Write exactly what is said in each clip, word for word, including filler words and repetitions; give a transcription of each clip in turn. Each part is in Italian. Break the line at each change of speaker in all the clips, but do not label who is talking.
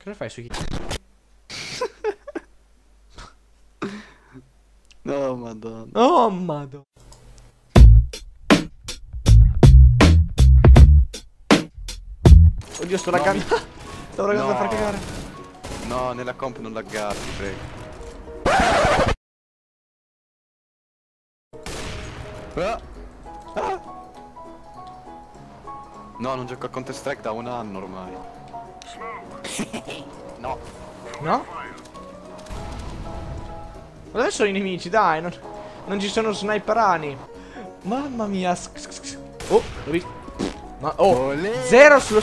Cosa fai sui
No, madonna.
Oh, madonna. Oddio, sto
No,
laggando.
mi-
Stavo laggando
No.
a far cagare.
No, nella comp non laggare, ti prego. Ah. Ah. No, non gioco a Counter Strike da un anno ormai. No.
No? Ma dove sono i nemici? Dai, non, non ci sono sniperani. Mamma mia. Oh, ri... Ma, oh,
Olè.
zero sullo...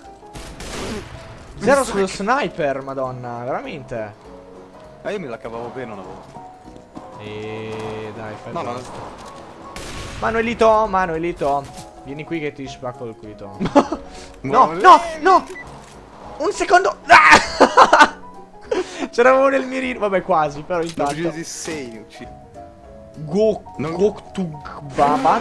Zero sullo sniper, madonna, veramente.
Ah, io me la cavavo bene una volta.
E dai, fai
No, no,
basta. Manuelito, Manuelito, vieni qui che ti spacco il quito. No, no, no! Un secondo! Ah! C'eravamo nel mirino. Vabbè, quasi, però
Non
intanto.
uccisi sei, uccidi.
Go...
Non-
Goktug Baban.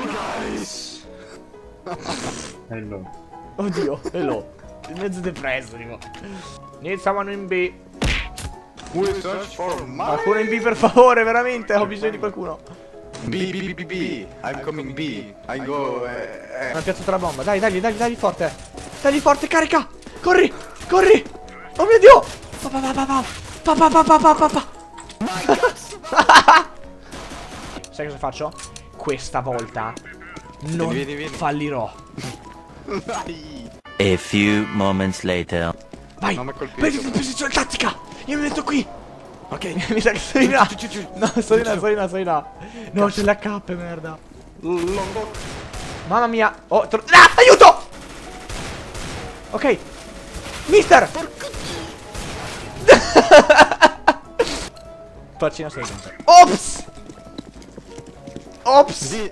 Hello.
Oddio, hello. Il mezzo depresso, tipo. Need someone in B.
We search for my...
Qualcuno in B, per favore, veramente. Ho bisogno di qualcuno.
B, B, B, B, B. I'm coming B. I go... Eh,
Hanno
eh.
piazzato la bomba. Dai, dai, dai, dai forte. Dai forte, carica. Corri, corri. Oh mio Dio. Pa pa pa pa pa. Pa pa pa pa pa pa pa. Sai cosa faccio? Questa volta non
Vieni, vieni, vieni.
fallirò.
Vai.
A few moments later.
Vai,
Non mi ha colpito.
prendi in posizione tattica. Io mi metto qui.
Ok.
Mi sa che sono in là.
Giù, giù, giù.
No, sono in là, sono in là, sono in là. No, c'è l'H P, merda.
Longo.
Mamma mia. Oh, tro- ah, aiuto. Ok. Mister. Faccina solamente. Ops. Ops.
Sì.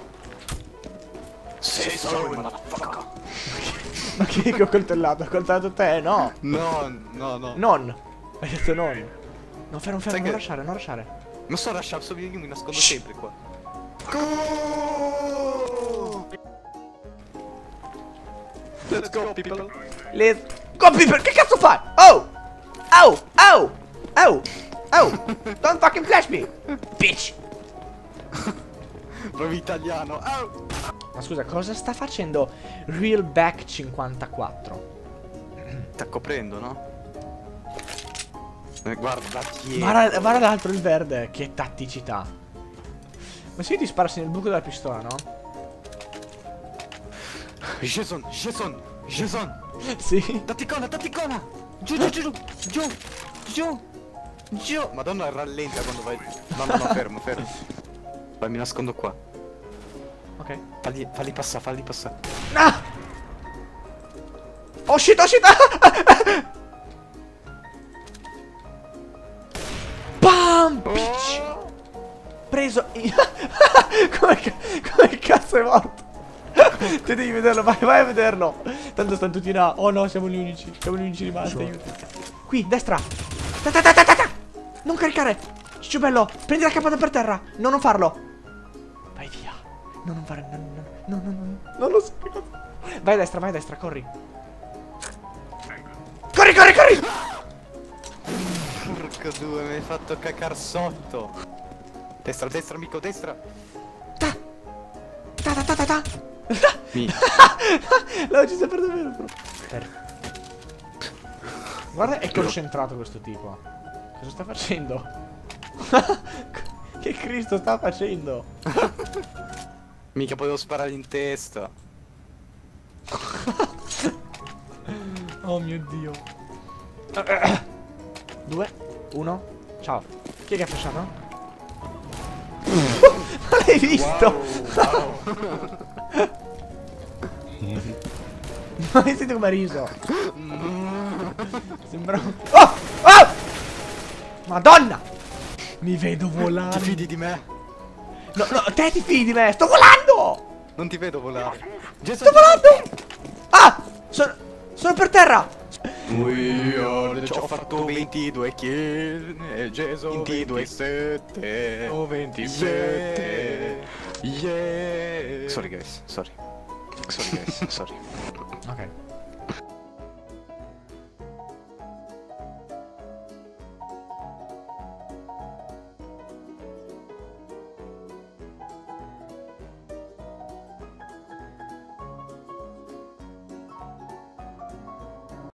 Sei solo una motherfucker.
Ma chi che ho coltellato? Ho coltellato te, no.
No, no, no.
Non. Hai detto non. No, fermo, fermo,
Sai
non
che-
lasciare, non lasciare.
Non sto lasciando, io mi nascondo
Shh.
sempre qua. Go! Let's go, people.
Le... Go, Piper, che cazzo fai? Oh! Oh! Oh! Oh! Oh! Don't fucking flash me! Bitch!
Provi italiano. Au!
Ma scusa, cosa sta facendo Realback cinquantaquattro?
Sta coprendo, no? Eh, guarda chi è.
Guarda, guarda l'altro, il verde. Che tatticità. Ma se io ti sparassi nel buco della pistola, no?
Jason, Jason, Jason.
Sì.
Tatticona, tatticona. Giù, giù, giù, giù, giù, giù. Madonna, rallenta quando vai. No, no, no, fermo, fermo. Vai, mi nascondo qua.
Ok.
Falli, falli passare, falli passare.
Ah! Oh shit, oh shit! Bam! Bitch! Preso in... come, ca- come cazzo è morto? Te devi vederlo, vai, vai a vederlo. Tanto stanno tutti in A. Oh no, siamo gli unici. Siamo gli unici rimasti, aiuto. Qui, destra. Ta ta ta ta ta ta. Non caricare. Ciccio bello, prendi la cappata per terra. No, non farlo. Vai via. No, non fare. No, no, no, no, no, no. Non lo so che cosa. Vai a destra, vai a destra, corri. Corri, corri, corri.
Porca due, mi hai fatto cacar sotto. Destra, destra, amico, destra.
Ta ta ta ta ta ta.
Mi.
L'ho ucciso per davvero, bro. Guarda, è concentrato questo tipo. Cosa sta facendo? Che Cristo sta facendo?
Mica potevo sparare in testa.
Oh mio Dio. Due, uno, ciao. Chi è che ha flashato? Ma l'hai visto?
Wow, wow.
Ma hai sentito come ha riso? Sembra un... Oh! Oh! Madonna! Mi vedo volare.
Ti fidi di me?
No, no, te ti fidi di me! Sto volando!
Non ti vedo volare.
Sto volando! Ah! Sono... Sono per terra!
We are the... Ho fatto ventidue kill e Geso
ventidue.
ventisette.
Oh, ventisette.
Yeah. Sorry guys, sorry. Sorry guys, sorry.
Ok.